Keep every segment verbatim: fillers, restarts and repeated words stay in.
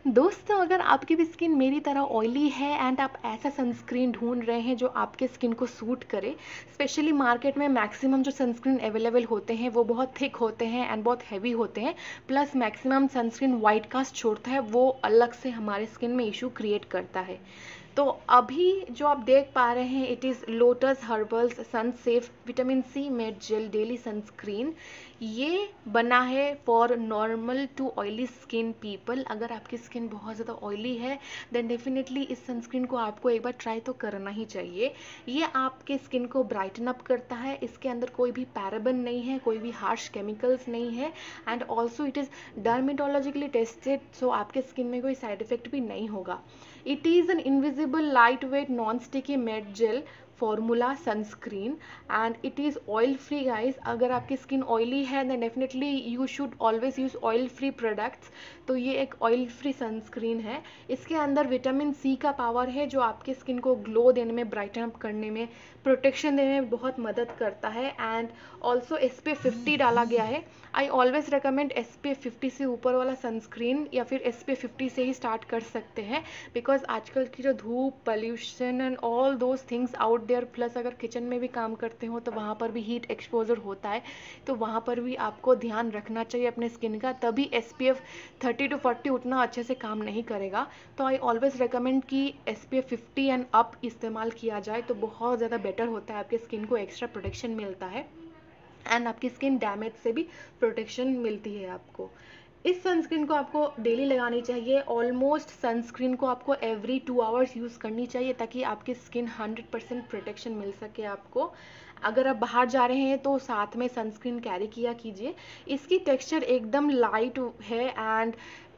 दोस्तों, अगर आपकी भी स्किन मेरी तरह ऑयली है एंड आप ऐसा सनस्क्रीन ढूंढ रहे हैं जो आपके स्किन को सूट करे, स्पेशली मार्केट में मैक्सिमम जो सनस्क्रीन अवेलेबल होते हैं वो बहुत थिक होते हैं एंड बहुत हैवी होते हैं, plus maximum sunscreen white cast छोड़ता है, वो अलग से हमारे स्किन में इशू क्रिएट करता है। तो अभी जो आप देख पा रहे हैं, it is Lotus Herbals sun safe vitamin C matte gel daily sunscreen. ये बना है for normal to oily skin people. अगर आपकी स्किन बहुत ज़्यादा ऑयली है देन डेफिनेटली इस सनस्क्रीन को आपको एक बार ट्राई तो करना ही चाहिए। ये आपके स्किन को ब्राइटन अप करता है। इसके अंदर कोई भी पैराबन नहीं है, कोई भी हार्श केमिकल्स नहीं है and also it is dermatologically tested, so आपके स्किन में कोई साइड इफेक्ट भी नहीं होगा। It is an invisible light weight non sticky matte gel formula sunscreen and it is oil free guys. अगर आपकी स्किन ऑयली है then definitely you should always use oil free products. तो ये एक oil free sunscreen है। इसके अंदर vitamin C का पावर है जो आपके स्किन को ग्लो देने में, ब्राइटन अप करने में, प्रोटेक्शन देने में बहुत मदद करता है and also S P F fifty डाला गया है। I always recommend S P F fifty से ऊपर वाला सनस्क्रीन या फिर एस पी एफ फिफ्टी से ही स्टार्ट कर सकते हैं, बिकॉज आजकल की जो धूप, pollution and all those things out there, plus अगर किचन में भी काम करते हो तो वहाँ पर भी हीट एक्सपोजर होता है, तो वहाँ पर भी आपको ध्यान रखना चाहिए अपने स्किन का। तभी S P F thirty to forty उतना अच्छे से काम नहीं करेगा। तो आई ऑलवेज रिकमेंड कि S P F fifty and up इस्तेमाल किया जाए तो बहुत ज़्यादा बेटर होता है, आपके स्किन को एक्स्ट्रा प्रोटेक्शन मिलता है एंड आपकी स्किन डैमेज से भी प्रोटेक्शन मिलती है आपको। इस सनस्क्रीन को आपको डेली लगानी चाहिए। ऑलमोस्ट सनस्क्रीन को आपको एवरी टू आवर्स यूज़ करनी चाहिए ताकि आपकी स्किन हंड्रेड परसेंट प्रोटेक्शन मिल सके आपको। अगर आप बाहर जा रहे हैं तो साथ में सनस्क्रीन कैरी किया कीजिए। इसकी टेक्सचर एकदम लाइट है एंड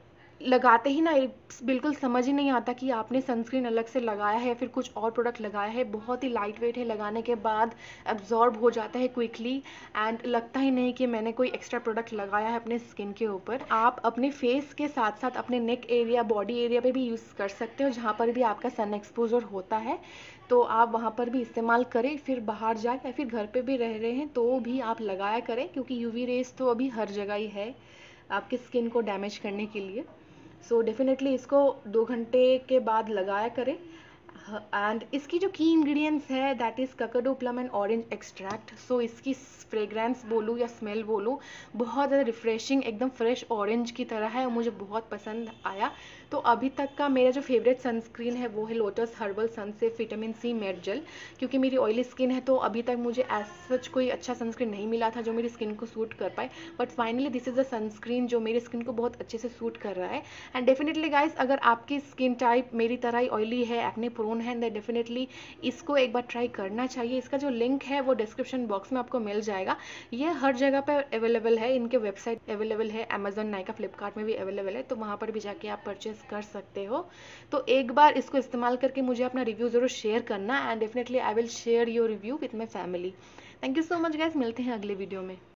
लगाते ही ना बिल्कुल समझ ही नहीं आता कि आपने सनस्क्रीन अलग से लगाया है फिर कुछ और प्रोडक्ट लगाया है। बहुत ही लाइट वेट है, लगाने के बाद एब्जॉर्ब हो जाता है क्विकली एंड लगता ही नहीं कि मैंने कोई एक्स्ट्रा प्रोडक्ट लगाया है अपने स्किन के ऊपर। आप अपने फेस के साथ साथ अपने नेक एरिया, बॉडी एरिया पे भी यूज़ कर सकते हो, जहाँ पर भी आपका सन एक्सपोजर होता है तो आप वहाँ पर भी इस्तेमाल करें। फिर बाहर जाए या फिर घर पे भी रह रहे हैं तो भी आप लगाया करें, क्योंकि यूवी रेज तो अभी हर जगह ही है आपकी स्किन को डैमेज करने के लिए। सो so, डेफिनेटली इसको दो घंटे के बाद लगाया करें। एंड इसकी जो की इंग्रेडिएंट्स है that is Kakadu plum and orange extract. So इसकी फ्रेग्रेंस बोलूँ या स्मेल बोलूँ, बहुत ज़्यादा रिफ्रेशिंग, एकदम फ्रेश ऑरेंज की तरह है, मुझे बहुत पसंद आया। तो अभी तक का मेरा जो फेवरेट सनस्क्रीन है वो है Lotus herbal sun safe vitamin C matte gel. क्योंकि मेरी ऑयली स्किन है तो अभी तक मुझे एज सच कोई अच्छा सनस्क्रीन नहीं मिला था जो मेरी स्किन को सूट कर पाए, but finally this is a sunscreen जो मेरी स्किन को बहुत अच्छे से सूट कर रहा है। एंड डेफिनेटली गाइस, अगर आपकी स्किन टाइप मेरी तरह ही ऑयली है, एक्ने प्रोन है, देन डेफिनेटली इसको एक बार ट्राई करना चाहिए। इसका जो लिंक है वो डिस्क्रिप्शन बॉक्स में आपको मिल जाएगा। ये हर जगह पर अवेलेबल है, इनके वेबसाइट अवेलेबल है, अमेजोन, नाइका, फ्लिपकार्ट में भी अवेलेबल है, तो वहाँ पर भी जाके आप परचेज कर सकते हो। तो एक बार इसको इस्तेमाल करके मुझे अपना रिव्यू ज़रूर शेयर करना and definitely I will share your review with my family. Thank you so much guys, मिलते हैं अगले वीडियो में।